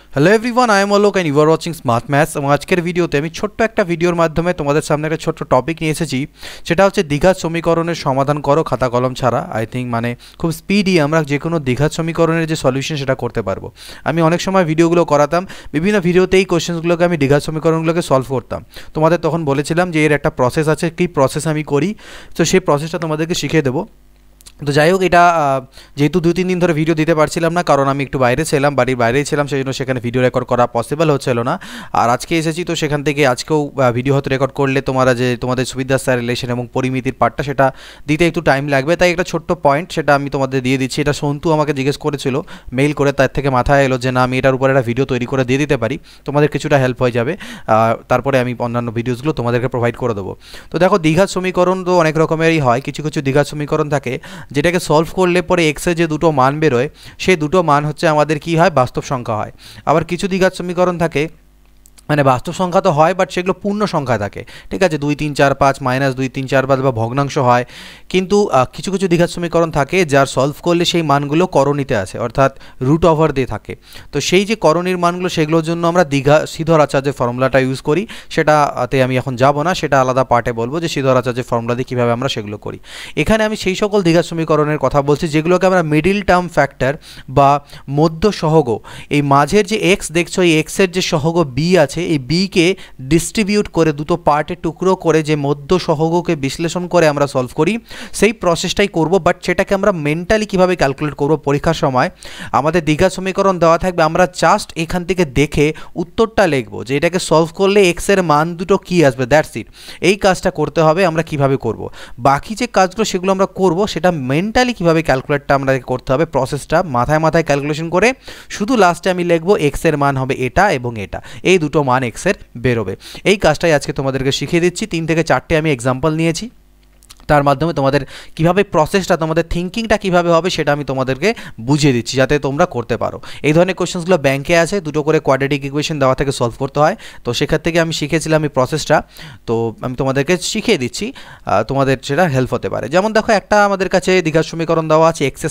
Hello everyone, I am Alok and you are watching smart maths. এবং আজকের ভিডিওতে আমি ছোট্ট একটা ভিডিওর মাধ্যমে তোমাদের সামনে একটা ছোট্ট টপিক নিয়ে এসেছি। সেটা হচ্ছে দ্বিঘাত সমীকরণের সমাধান করো খাতা কলম ছাড়া। আই থিঙ্ক মানে খুব স্পিডি আমরা যে কোনো দ্বিঘাত সমীকরণের যে সলিউশন সেটা করতে পারবো। আমি অনেক সময় ভিডিওগুলো করাতাম, বিভিন্ন ভিডিওতে এই কোয়েশ্চেন্সগুলোকে আমি দ্বিঘাত সমীকরণগুলোকে সলভ করতাম। তোমাদের তখন বলেছিলাম যে এর একটা প্রসেস আছে, কী প্রসেস আমি করি, তো সেই প্রসেসটা তোমাদেরকে শিখিয়ে দেবো। তো যাই হোক, এটা যেহেতু 2-3 দিন ধরে ভিডিও দিতে পারছিলাম না, কারণ আমি একটু বাইরে ছিলাম, বাড়ির বাইরেই ছিলাম, সেই জন্য সেখানে ভিডিও রেকর্ড করা পসিবল হচ্ছিল না। আর আজকে এসেছি, তো সেখান থেকে আজকেও ভিডিও হয়তো রেকর্ড করলে তোমাদের সুবিধা রিলেশন এবং পরিমিতির পার্টটা সেটা দিতে একটু টাইম লাগবে। তাই একটা ছোট্ট পয়েন্ট সেটা আমি তোমাদের দিয়ে দিচ্ছি। এটা সন্তু আমাকে জিজ্ঞেস করেছিল মেইল করে, তার থেকে মাথায় এলো যে না, আমি এটার উপর একটা ভিডিও তৈরি করে দিয়ে দিতে পারি, তোমাদের কিছুটা হেল্প হয়ে যাবে। তারপরে আমি অন্যান্য ভিডিওসগুলো তোমাদেরকে প্রোভাইড করে দেবো। তো দেখো, দ্বিঘাত সমীকরণ তো অনেক রকমেরই হয়। কিছু কিছু দ্বিঘাত সমীকরণ থাকে যেটাকে সলভ করলে পরে এক্সের যে দুটো মান বেরোয়, সেই দুটো মান হচ্ছে আমাদের কি হয়, বাস্তব সংখ্যা হয়। আবার কিছু দ্বিঘাত সমীকরণ থাকে মানে বাস্তব সংখ্যা তো হয়, বাট সেগুলো পূর্ণ সংখ্যা থাকে, ঠিক আছে, 2 3 4 5 -2 3 4 5 বা ভগ্নাংশ হয়। কিন্তু কিছু কিছু দ্বিঘাত সমীকরণ থাকে যার সলভ করলে সেই মানগুলো করণীতে আছে, অর্থাৎ রুট ওভার দিয়ে থাকে। তো সেই যে করণীর মানগুলো, সেগুলোর জন্য আমরা শ্রীধর আচার্যের ফর্মুলাটা ইউজ করি। সেটাতে আমি এখন যাব না, সেটা আলাদা পার্টে বলবো যে শ্রীধর আচার্যের ফর্মুলা দিয়ে কীভাবে আমরা সেগুলো করি। এখানে আমি সেই সকল দ্বিঘাত সমীকরণের কথা বলছি যেগুলোকে আমরা মিডিল টার্ম ফ্যাক্টর বা মধ্য সহগ, এই মাঝের যে এক্স দেখছো, এই এক্সের যে সহগ বি আছে, এই বিকে ডিস্ট্রিবিউট করে দুটো পার্টে টুকরো করে যে মধ্য সহগকে বিশ্লেষণ করে আমরা সলভ করি, সেই প্রসেসটাই করব। বাট সেটাকে আমরা মেন্টালি কিভাবে ক্যালকুলেট করব, পরীক্ষার সময় আমাদের দ্বিঘাত সমীকরণ দেওয়া থাকবে, আমরা জাস্ট এখান থেকে দেখে উত্তরটা লিখব যে এটাকে সলভ করলে এক্সের মান দুটো কী আসবে, দ্যাটস ইট। এই কাজটা করতে হবে। আমরা কিভাবে করব, বাকি যে কাজগুলো সেগুলো আমরা করব, সেটা মেন্টালি কিভাবে ক্যালকুলেটটা আমরা করতে হবে, প্রসেসটা মাথায় মাথায় ক্যালকুলেশন করে শুধু লাস্টে আমি লিখব এক্সের মান হবে এটা এবং এটা, এই দুটো মান এক্সের বেরোবে। এই কাজটাই আজকে তোমাদেরকে শিখিয়ে দিচ্ছি। 3 থেকে 4টে আমি এক্সাম্পল নিয়েছি, তার মাধ্যমে তোমাদের কিভাবে প্রসেসটা, তোমাদের থিঙ্কিংটা কিভাবে হবে সেটা আমি তোমাদেরকে বুঝিয়ে দিচ্ছি, যাতে তোমরা করতে পারো। এই ধরনের কোয়েশ্চেন্সগুলো ব্যাংকে আছে, দুটো করে কোয়াড্রেটিক ইকুয়েশন দেওয়া থেকে সলভ করতে হয়। তো সেখান থেকে আমি শিখেছিলাম এই প্রসেসটা, তো আমি তোমাদেরকে শিখিয়ে দিচ্ছি, তোমাদের সেটা হেল্প হতে পারে। যেমন দেখো, একটা আমাদের কাছে দ্বিঘাত সমীকরণ দেওয়া আছে x²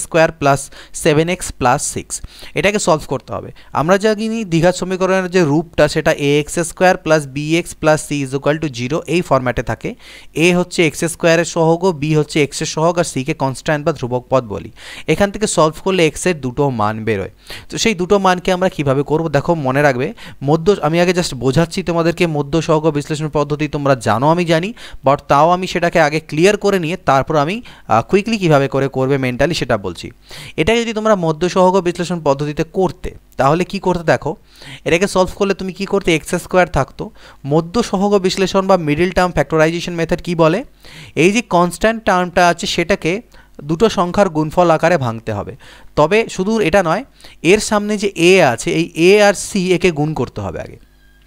+ 7x + 6, এটাকে সলভ করতে হবে। আমরা জানি দ্বিঘাত সমীকরণের যে রূপটা সেটা ax² + bx + c = 0 এই ফরম্যাটে থাকে। a হচ্ছে x² এর সহগ, বি হচ্ছে এক্স এর সহগ, আর সিকে কনস্ট্যান্ট বা ধ্রুবক পদ বলি। এখান থেকে সলভ করলে এক্স এর দুটো মান বেরোয়। তো সেই দুটো মানকে আমরা কিভাবে করব, দেখো মনে রাখবে, আমি আগে জাস্ট বোঝাচ্ছি তোমাদেরকে, মধ্য সহগ বিশ্লেষণ পদ্ধতি তোমরা জানো, আমি জানি, বাট তাও আমি সেটাকে আগে ক্লিয়ার করে নিয়ে তারপর আমি কুইকলি কিভাবে করবে মেন্টালি সেটা বলছি। এটা যদি তোমরা মধ্য সহগ বিশ্লেষণ পদ্ধতিতে করতে, তাহলে কি করতে দেখো, এটাকে সলভ করলে তুমি কি করতে, x² থাকতো। মধ্য সহগ বিশ্লেষণ বা মিডল টার্ম ফ্যাক্টরাইজেশন মেথড কি বলে, এই যে কনস্ট্যান্ট টার্মটা আছে সেটাকে দুটো সংখ্যার গুণফল আকারে ভাঙতে হবে। তবে শুধু এটা নয়, এর সামনে যে a আছে, এই a আর c একে গুণ করতে হবে আগে।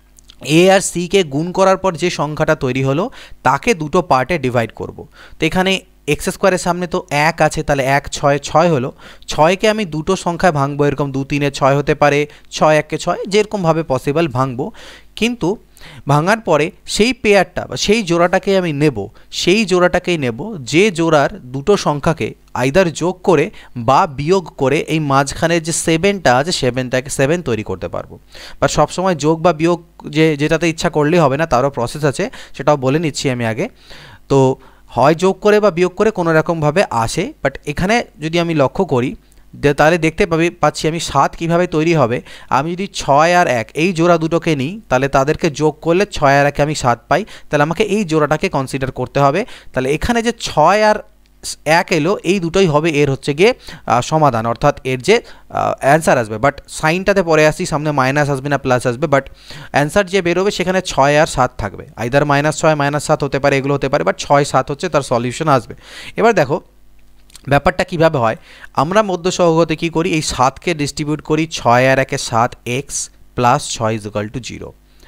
a আর c কে গুণ করার পর যে সংখ্যাটা তৈরি হলো তাকে দুটো পার্টে ডিভাইড করব। তো এখানে x² এর সামনে তো 1 আছে, তাহলে 1 6 6 হলো। 6কে আমি দুটো সংখ্যায় ভাঙবো, এরকম 2 3 6 হতে পারে, 6 1 6, যেরকমভাবে পসিবল ভাঙবো। কিন্তু ভাঙার পরে সেই পেয়ারটা বা সেই জোড়াটাকে আমি নেব, সেই জোড়াটাকেই নেব যে জোড়ার দুটো সংখ্যাকে আইদার যোগ করে বা বিয়োগ করে এই মাঝখানের যে 7টা আছে, 7 তৈরি করতে পারবো। বা সবসময় যোগ বা বিয়োগ যেটাতে ইচ্ছা করলেই হবে না, তারও প্রসেস আছে, সেটাও বলে নিচ্ছি আমি আগে। তো হয় যোগ করে বা বিয়োগ করে কোনো রকমভাবে আসে, বাট এখানে যদি আমি লক্ষ্য করি তাহলে দেখতে পাচ্ছি আমি 7 কীভাবে তৈরি হবে। আমি যদি 6 আর 1 এই জোড়া দুটোকে নিই, তাহলে তাদেরকে যোগ করলে 6 আর 1 আমি 7 পাই, তাহলে আমাকে এই জোড়াটাকে কনসিডার করতে হবে। তাহলে এখানে যে 6 আর 1 এলো, এই দুটোই হবে এর হচ্ছে গিয়ে সমাধান, অর্থাৎ এর যে অ্যান্সার আসবে। বাট সাইনটাতে পরে আসি, সামনে মাইনাস আসবে না প্লাস আসবে, বাট অ্যান্সার যে বেরোবে সেখানে 6 আর 7 থাকবে, আইদার -6 -7 হতে পারে, এগুলো হতে পারে, বাট 6 7 হচ্ছে তার সলিউশন আসবে। এবার দেখো ব্যাপারটা কিভাবে হয়, আমরা মধ্য সহগতে কী করি, এই 7কে ডিস্ট্রিবিউট করি, 6 আর 1 7, x + 6 = 0,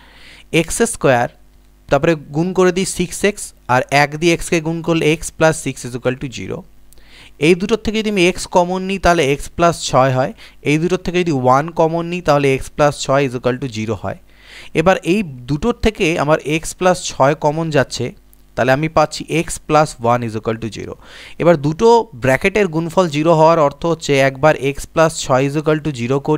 x² তারপরে গুণ করে দিই 6x, আর 1 দিয়ে xকে গুণ করলে x + 6 = 0। এই দুটোর থেকে যদি আমি x কমন নিই তাহলে x + 6 হয়, এই দুটোর থেকে যদি 1 কমন নিই তাহলে x + 6 = 0 হয়। এবার এই দুটোর থেকে আমার x + 6 কমন যাচ্ছে, তাহলে আমি পাচ্ছি x + 1 = 0। এবার দুটো ব্র্যাকেটের গুণফল 0 হওয়ার অর্থ হচ্ছে একবার x + 6 = 0 করি,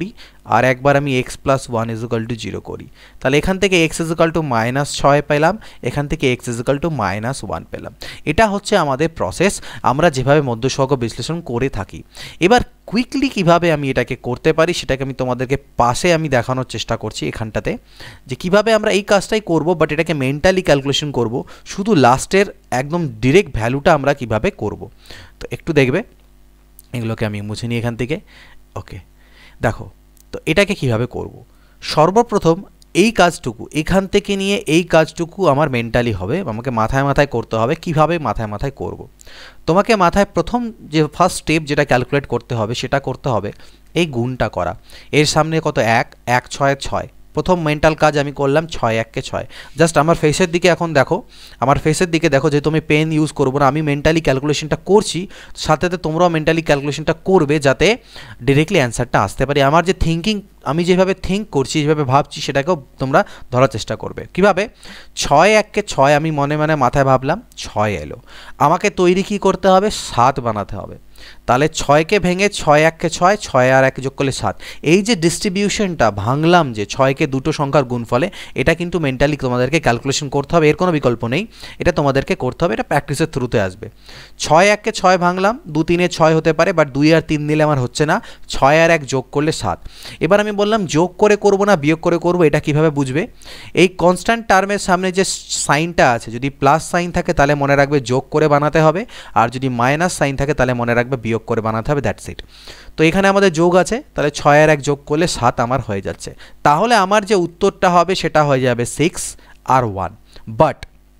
আর একবার আমি x plus 1 is equal to 0 করি, তাহলে এখান থেকে x ইজ ইকুয়াল টু -6 পেলাম, এখান থেকে x ইজ ইকুয়াল টু -1 পেলাম। এটা হচ্ছে আমাদের প্রসেস, আমরা যেভাবে মধ্যসহগ বিশ্লেষণ করে থাকি। এবার কুইকলি কিভাবে আমি এটাকে করতে পারি সেটাকে আমি তোমাদেরকে পাশে আমি দেখানোর চেষ্টা করছি এখানটাতে, যে কিভাবে আমরা এই কাজটাই করব, বাট এটাকে মেন্টালি ক্যালকুলেশন করব, শুধু লাস্টের একদম ডিরেক্ট ভ্যালুটা আমরা কিভাবে করব। তো একটু দেখবে, এগুলোকে আমি মুছে নিই এখান থেকে। ওকে, দেখো তো এটাকে কিভাবে করব। সর্বপ্রথম এই কাজটুকু এখান থেকে নিয়ে এই কাজটুকু আমার মেন্টালি হবে, আমাকে মাথায় মাথায় করতে হবে। কিভাবে মাথায় মাথায় করব, তোমাকে মাথায় প্রথম যে ফার্স্ট স্টেপ যেটা ক্যালকুলেট করতে হবে সেটা করতে হবে এই গুণটা করা। এর সামনে কত, 1, 1 6 6, প্রথম মেন্টাল কাজ আমি করলাম 6 1 কে 6। জাস্ট আমার ফেসের দিকে এখন দেখো, আমার ফেসের দিকে দেখো, যেহেতু আমি পেন ইউজ করবো না, আমি মেন্টালি ক্যালকুলেশনটা করছি, সাথে সাথে তোমরাও মেন্টালি ক্যালকুলেশনটা করবে যাতে ডিরেক্টলি অ্যান্সারটা আসতে পারে। আমার যে থিঙ্কিং, আমি যেভাবে থিঙ্ক করছি, যেভাবে ভাবছি, সেটাকেও তোমরা ধরার চেষ্টা করবে। কিভাবে, 6 1 কে 6 আমি মনে মনে মাথায় ভাবলাম, 6 এলো, আমাকে তৈরি কি করতে হবে, 7 বানাতে হবে। তাহলে 6কে ভেঙে 6 1 কে 6, 6 আর 1 যোগ করলে 7। এই যে ডিস্ট্রিবিউশনটা ভাঙলাম, যে 6কে দুটো সংখ্যার গুণফলে, এটা কিন্তু মেন্টালি তোমাদেরকে ক্যালকুলেশন করতে হবে, এর কোনো বিকল্প নেই, এটা তোমাদেরকে করতে হবে, এটা প্র্যাকটিসের থ্রুতে আসবে। 6 1 কে 6 ভাঙলাম, 2 3 এ 6 হতে পারে, বাট 2 আর 3 দিলে আমার হচ্ছে না, 6 আর 1 যোগ করলে 7। এবার আমি বললাম যোগ করে করব না বিয়োগ করে করব, এটা কিভাবে বুঝবে, এই কনস্ট্যান্ট টার্মের সামনে যে সাইনটা আছে, যদি প্লাস সাইন থাকে তাহলে মনে রাখবে যোগ করে বানাতে হবে, আর যদি মাইনাস সাইন থাকে তাহলে মনে রাখবে বিয়োগ করে বানাতে হবে, দ্যাটস ইট। তো এখানে আমাদের যোগ আছে, তাহলে 6 আর 1 যোগ করলে 7 আমার হয়ে যাচ্ছে। তাহলে আমার যে উত্তরটা হবে সেটা হয়ে যাবে 6 আর 1, বাট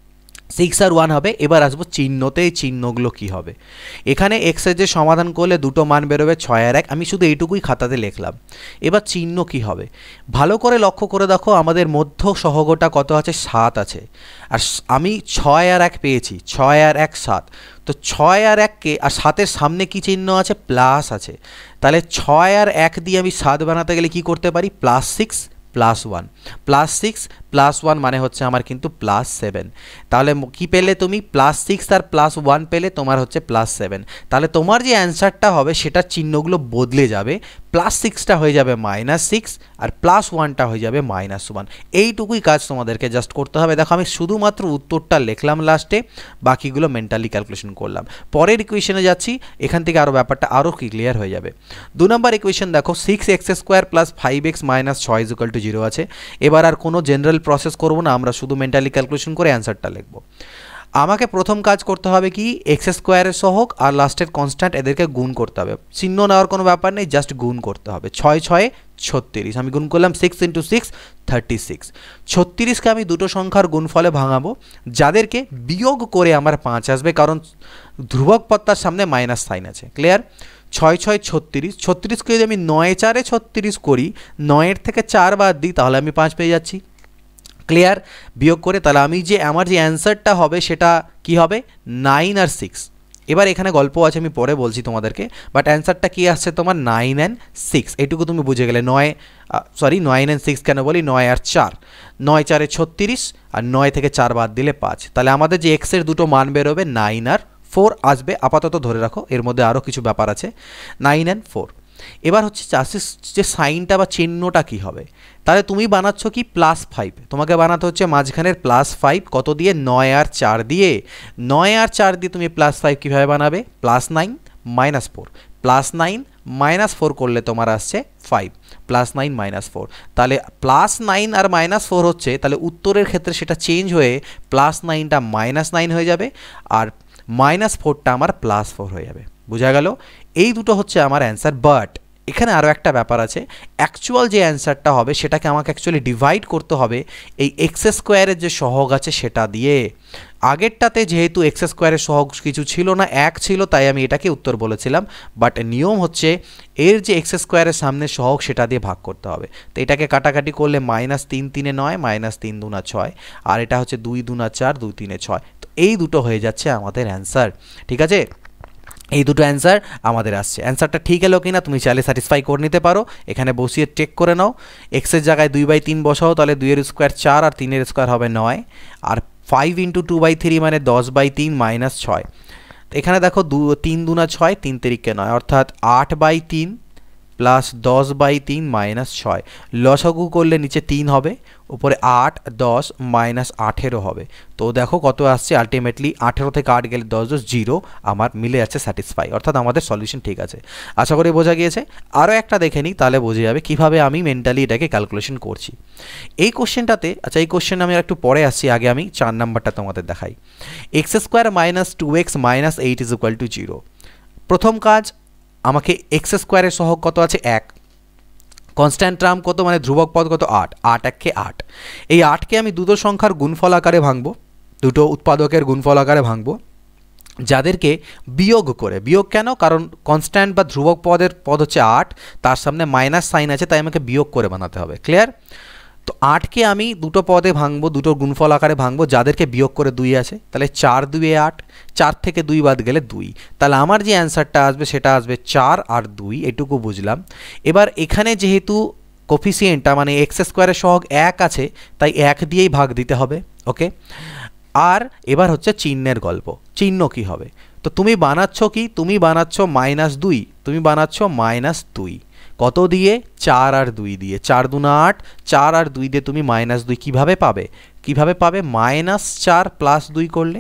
6 আর 1 হবে। এবার আসবো চিহ্নতে, এই চিহ্নগুলো কি হবে। এখানে এক্সের যে সমাধান করলে দুটো মান বেরোবে 6 আর 1, আমি শুধু এইটুকুই খাতাতে লিখলাম। এবার চিহ্ন কি হবে, ভালো করে লক্ষ্য করে দেখো, আমাদের মধ্য সহগটা কত আছে, 7 আছে, আর আমি 6 আর 1 পেয়েছি, 6 আর 1 7। তো 6 আর 1কে, আর 7-এর সামনে কি চিহ্ন আছে, প্লাস আছে, তাহলে 6 আর 1 দিয়ে আমি 7 বানাতে গেলে কি করতে পারি, +6 +1, +6 +1 মানে হচ্ছে আমার কিন্তু +7। তাহলে কি পেলে তুমি, +6 আর +1 পেলে, তোমার হচ্ছে +7। তাহলে তোমার যে অ্যান্সারটা হবে সেটার চিহ্নগুলো বদলে যাবে, +6টা হয়ে যাবে -6 আর +1টা হয়ে যাবে -1। এইটুকুই কাজ তোমাদেরকে জাস্ট করতে হবে। দেখো আমি শুধুমাত্র উত্তরটা লিখলাম লাস্টে, বাকিগুলো মেন্টালি ক্যালকুলেশন করলাম। পরের ইকুয়েশনে যাচ্ছি, এখান থেকে আরও ব্যাপারটা আরও ক্লিয়ার হয়ে যাবে। 2 নম্বর ইকুয়েশন দেখো, 6x² + 5x - 6 = 0 আছে। এবার আর কোনো জেনারেল প্রসেস করব না, আমরা শুধু মেন্টালি ক্যালকুলেশন করে অ্যান্সারটা লিখব। আমাকে প্রথম কাজ করতে হবে কি, x² এর সহগ আর লাস্টের কনস্ট্যান্ট এদেরকে গুণ করতে হবে, চিহ্ন নেওয়ার কোনো ব্যাপার নেই, জাস্ট গুণ করতে হবে। 6 6 36, আমি গুণ করলাম 6 × 6 36। 36কে আমি দুটো সংখ্যার গুণফলে ভাঙাবো, যাদেরকে বিয়োগ করে আমার 5 আসবে, কারণ ধ্রুবক পদটার সামনে মাইনাস সাইন আছে। ক্লিয়ার, 6 6 36, 36কে যদি আমি 9 4 36 করি, 9-এর থেকে 4 বাদ দিই, তাহলে আমি 5 পেয়ে যাচ্ছি। ক্লিয়ার, বিয়োগ করে, তাহলে আমি যে আমার যে অ্যান্সারটা হবে সেটা কি হবে, 9 আর 6। এবার এখানে গল্প আছে, আমি পরে বলছি তোমাদেরকে, বাট অ্যান্সারটা কি আসছে তোমার 9 and 6, এটুকু তুমি বুঝে গেলে। 9 and 6 কেন বলি, 9 আর 4, 9 4 36, আর 9 থেকে 4 বাদ দিলে 5। তাহলে আমাদের যে এক্সের দুটো মান বেরোবে 9 আর 4 আসবে, আপাতত ধরে রাখো, এর মধ্যে আরও কিছু ব্যাপার আছে, 9 and 4। এবার হচ্ছে চাষের যে সাইনটা বা চিহ্নটা কি হবে, তাহলে তুমি বানাচ্ছ কি +5, তোমাকে বানাতে হচ্ছে মাঝখানের +5 কত দিয়ে, 9 আর 4 দিয়ে। 9 আর 4 দিয়ে তুমি +5 কীভাবে বানাবে, +9 - 4, +9 - 4 করলে তোমার আসছে 5, +9 - 4। তাহলে +9 আর -4 হচ্ছে, তাহলে উত্তরের ক্ষেত্রে সেটা চেঞ্জ হয়ে +9টা -9 হয়ে যাবে, আর -4টা আমার +4 হয়ে যাবে। বোঝা গেল, এই দুটো হচ্ছে আমার অ্যান্সার। বাট এখানে আরও একটা ব্যাপার আছে, অ্যাকচুয়াল যে অ্যান্সারটা হবে সেটাকে আমাকে অ্যাকচুয়ালি ডিভাইড করতে হবে এই x² যে সহগ আছে সেটা দিয়ে। আগেরটাতে যেহেতু x² সহগ কিছু ছিল না, 1 ছিল, তাই আমি এটাকে উত্তর বলেছিলাম, বাট নিয়ম হচ্ছে এর যে x² সামনে সহগ সেটা দিয়ে ভাগ করতে হবে। তো এটাকে কাটাকাটি করলে -3 3 9, -3 2 6, আর এটা হচ্ছে 2 2 4, 2 3 6। তো এই দুটো হয়ে যাচ্ছে আমাদের অ্যান্সার। ঠিক আছে, এই দুটো অ্যান্সার আমাদের আসছে। অ্যান্সারটা ঠিক এলো কিনা তুমি চাইলে স্যাটিসফাই করে নিতে পারো, এখানে বসিয়ে চেক করে নাও। এক্সের জায়গায় 2/3 বসাও, তাহলে 2 এর স্কোয়ার 4 আর 3 এর স্কোয়ার হবে 9, আর 5 × 2/3 মানে 10/3 - 6। এখানে দেখো 3 2 6, 3 3 9, অর্থাৎ 8/3 প্লাস 10/3 মাইনাস 6, লসাগু করলে নিচে 3 হবে, উপরে 8, 10 মাইনাস 18 হবে। তো দেখো কত আসছে আলটিমেটলি, 18 থেকে 8 গেলে 10 10 0, আমার মিলে যাচ্ছে স্যাটিসফাই, অর্থাৎ আমাদের সলিউশন ঠিক আছে। আশা করি বোঝা গিয়েছে। আরও একটা দেখে নিই, তাহলে বোঝা যাবে কীভাবে আমি মেন্টালি এটাকে ক্যালকুলেশন করছি। এই কোশ্চেনটাতে, আচ্ছা এই কোশ্চেন আমি একটু পরে আসছি, আগে আমি 4 নাম্বারটা তোমাদের দেখাই। x² minus 2x minus 8 is equal to 0। প্রথম কাজ, আমাকে x² সহগ কত আছে 1, কনস্ট্যান্ট টার্ম কত মানে ধ্রুবক পদ কত 8, 8 1 8। এই 8কে আমি দুটো সংখ্যার গুণফল আকারে ভাঙবো, দুটো উৎপাদকের গুণফল আকারে ভাঙবো, যাদেরকে বিয়োগ করে, বিয়োগ কেন, কারণ কনস্ট্যান্ট বা ধ্রুবক পদের পদ হচ্ছে 8, তার সামনে মাইনাস সাইন আছে, তাই আমাকে বিয়োগ করে বানাতে হবে। ক্লিয়ার? তো 8কে আমি দুটো পদে ভাঙবো, দুটো গুণফল আকারে ভাঙবো, যাদেরকে বিয়োগ করে 2 আছে, তাহলে 4 2 8, 4 থেকে 2 বাদ গেলে 2, তাহলে আমার যে অ্যান্সারটা আসবে সেটা আসবে 4 আর 2, এটুকু বুঝলাম। এবার এখানে যেহেতু কোফিসিয়েন্টটা মানে x² সহগ 1 আছে, তাই 1 দিয়েই ভাগ দিতে হবে। ওকে, আর এবার হচ্ছে চিহ্নের গল্প। চিহ্ন কি হবে? তো তুমি বানাচ্ছ কি, তুমি বানাচ্ছ -2, তুমি বানাচ্ছ -2 কত দিয়ে, 4 আর 2 দিয়ে, 4 2 8, 4 আর 2 দিয়ে তুমি -2 কিভাবে পাবে, কিভাবে পাবে, -4 প্লাস 2 করলে,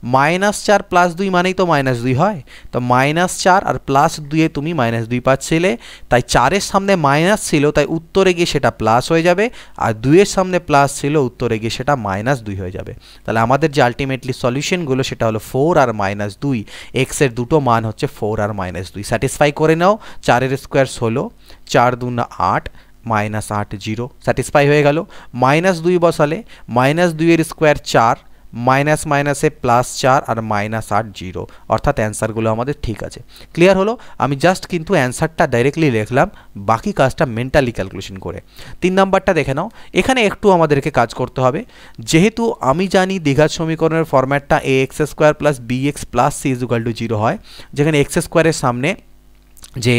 -4 প্লাস 2 মানেই তো -2 হয়, তো -4 আর প্লাস 2 এ তুমি -2 পাচ্ছিলে, তাই 4-এর সামনে মাইনাস ছিল, তাই উত্তরে গিয়ে সেটা প্লাস হয়ে যাবে, আর 2-এর সামনে প্লাস ছিল, উত্তরে গিয়ে সেটা -2 হয়ে যাবে। তাহলে আমাদের যে আলটিমেটলি সলিউশনগুলো সেটা হলো 4 আর -2, এক্স এর দুটো মান হচ্ছে 4 আর -2। স্যাটিসফাই করে নাও, 4-এর স্কোয়ার 16, 4 2 8, -8 0, স্যাটিসফাই হয়ে গেল। -2 বসালে -2-এর স্কোয়ার 4, মাইনাস মাইনাসে +4 আর -8 0, অর্থাৎ অ্যান্সারগুলো আমাদের ঠিক আছে। ক্লিয়ার হলো? আমি জাস্ট কিন্তু অ্যান্সারটা ডাইরেক্টলি লিখলাম, বাকি কাজটা মেন্টালি ক্যালকুলেশন করে। 3 নাম্বারটা দেখে নাও, এখানে একটু আমাদেরকে কাজ করতে হবে। যেহেতু আমি জানি দ্বিঘাত সমীকরণের ফরম্যাটটা ax² + bx + c = 0 হয়, যেখানে x² এর সামনে যে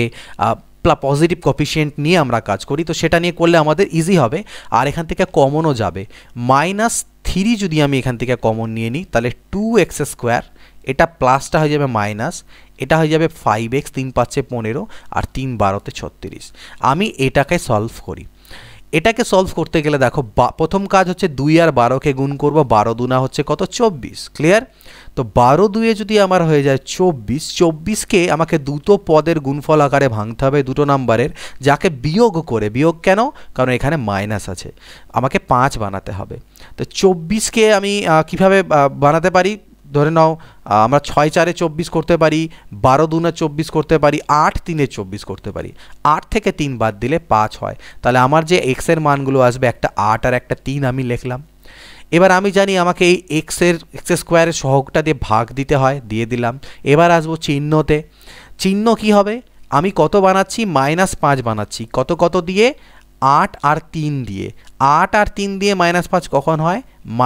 পজিটিভ কোফিশিয়েন্ট নিয়ে আমরা কাজ করি, তো সেটা নিয়ে করলে আমাদের ইজি হবে, আর এখান থেকে কমনও যাবে। -3 যদি আমি এখান থেকে কমন নিয়ে নিই, তাহলে 2x², এটা প্লাসটা হয়ে যাবে মাইনাস, এটা হয়ে যাবে 5x, 3 5 15 আর 3 12 36। আমি এটাকে সলভ করি। এটাকে সলভ করতে গেলে দেখো, প্রথম কাজ হচ্ছে 2 আর 12কে গুণ করব, 12 দুনা হচ্ছে কত 24। ক্লিয়ার? তো 12 2-এ যদি আমার হয়ে যায় 24, 24কে আমাকে দুটো পদের গুণফল আকারে ভাঙতে হবে, দুটো নাম্বারের, যাকে বিয়োগ করে, বিয়োগ কেন, কারণ এখানে মাইনাস আছে, আমাকে 5 বানাতে হবে। তো 24কে আমি কিভাবে বানাতে পারি, ধরে নাও আমরা 6 4-এ 24 করতে পারি, 12 2-এ 24 করতে পারি, 8 3-এ 24 করতে পারি। 8 থেকে 3 বাদ দিলে 5 হয়, তাহলে আমার যে x এর মানগুলো আসবে, একটা 8 আর একটা 3 আমি লিখলাম। এবার আমি জানি আমাকে এই x² সহগটা দিয়ে ভাগ দিতে হয়, দিয়ে দিলাম। এবার আসবো চিহ্নতে। চিহ্ন কি হবে, আমি কত বানাচ্ছি, -5 বানাচ্ছি, কত কত দিয়ে, 8 আর 3 দিয়ে। 8 আর 3 দিয়ে -5 কখন হয়,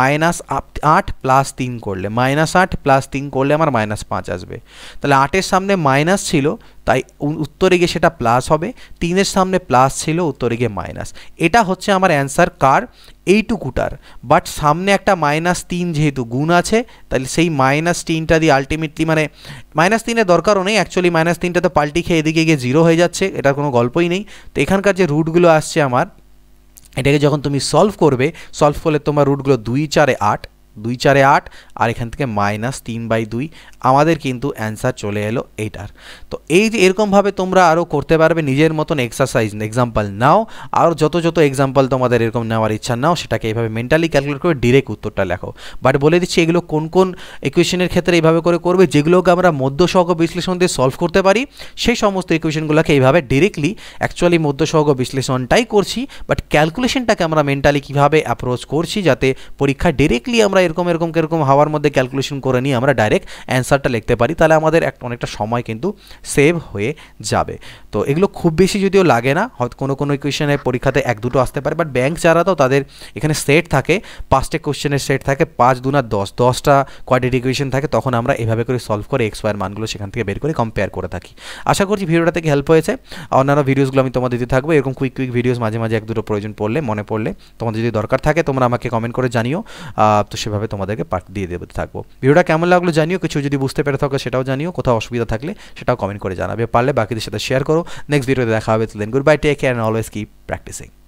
-8 + 3 করলে, -8 + 3 করলে আমার -5 আসবে। তাহলে 8-এর সামনে মাইনাস ছিল, তাই উত্তরে গিয়ে সেটা প্লাস হবে, 3-এর সামনে প্লাস ছিল, উত্তরে গিয়ে মাইনাস। এটা হচ্ছে আমার অ্যান্সার কার, এইটুকুটার। বাট সামনে একটা -3 যেহেতু গুণ আছে, তাহলে সেই -3টা দিয়ে আলটিমেটলি, মানে -3-এর দরকারও নেই অ্যাকচুয়ালি, -3টা তো পাল্টি খেয়ে এদিকে গিয়ে 0 হয়ে যাচ্ছে, এটার কোনো গল্পই নেই। তো এখানকার যে রুটগুলো আসছে আমার, এটাকে যখন তুমি সলভ করবে, সলভ করলে তোমার রুটগুলো 2 4 8, 2 4 8, আর এখান থেকে -3/2, আমাদের কিন্তু অ্যান্সার চলে এলো এইটার। তো এই যে এরকমভাবে তোমরা আরও করতে পারবে, নিজের মতন এক্সারসাইজ এক্সাম্পল নাও, আর যত যত এক্সাম্পল তোমাদের এরকম নেওয়ার ইচ্ছা নাও, সেটাকে এইভাবে মেন্টালি ক্যালকুলেট করে ডিরেক্ট উত্তরটা লেখো। বাট বলে দিচ্ছি, এগুলো কোন কোন ইকুয়েশনের ক্ষেত্রে এইভাবে করে করবে, যেগুলোকে আমরা মধ্যসহগ বিশ্লেষণ দিয়ে সলভ করতে পারি, সেই সমস্ত ইকুয়েশনগুলোকে এইভাবে ডিরেক্টলি, অ্যাকচুয়ালি মধ্যসহগ বিশ্লেষণটাই করছি, বাট ক্যালকুলেশনটাকে আমরা মেন্টালি কীভাবে অ্যাপ্রোচ করছি, যাতে পরীক্ষা ডিরেক্টলি আমরা এরকম হাওয়ার মধ্যে ক্যালকুলেশন করে নিয়ে আমরা ডাইরেক্ট অ্যান্সারটা লিখতে পারি, তাহলে আমাদের অনেকটা সময় কিন্তু সেভ হয়ে যাবে। তো এগুলো খুব বেশি যদিও লাগে না, হয়তো কোনো ইকুয়েশনের পরীক্ষাতে 1-2 আসতে পারে, বাট ব্যাংক যারা তো তাদের এখানে সেট থাকে, 5টে কোশ্চেনের সেট থাকে, 5 2 10, 10টা কোয়াড্রেটিক ইকুয়েশন থাকে, তখন আমরা এভাবে করে সলভ করে x y এর মানগুলো সেখান থেকে বের করে কম্পেয়ার করে থাকি। আশা করছি ভিডিওটা থেকে হেল্প হয়েছে। অন্যান্য ভিডিওসগুলো আমি তোমাদের দিতে থাকবো, এরকম কুইক ভিডিওস মাঝে মাঝে 1-2 প্রয়োজন পড়লে, মনে পড়লে, তোমাদের যদি দরকার থাকে তোমরা আমাকে কমেন্ট করে জানিও, তো সেভাবে তোমাদেরকে পাঠ দিয়ে দেবো। দিতে থাকবো। ভিডিওটা কেমন লাগলো জানিও, কিছু যদি বুঝতে পেরে থাকো সেটাও জানিও, কোথাও অসুবিধা থাকলে সেটাও কমেন্ট করে জানাবে, পারলে বাকিদের সাথে শেয়ার করো। নেক্সট ভিডিওতে দেখা হবে। Then good bye, take care, and always keep practising.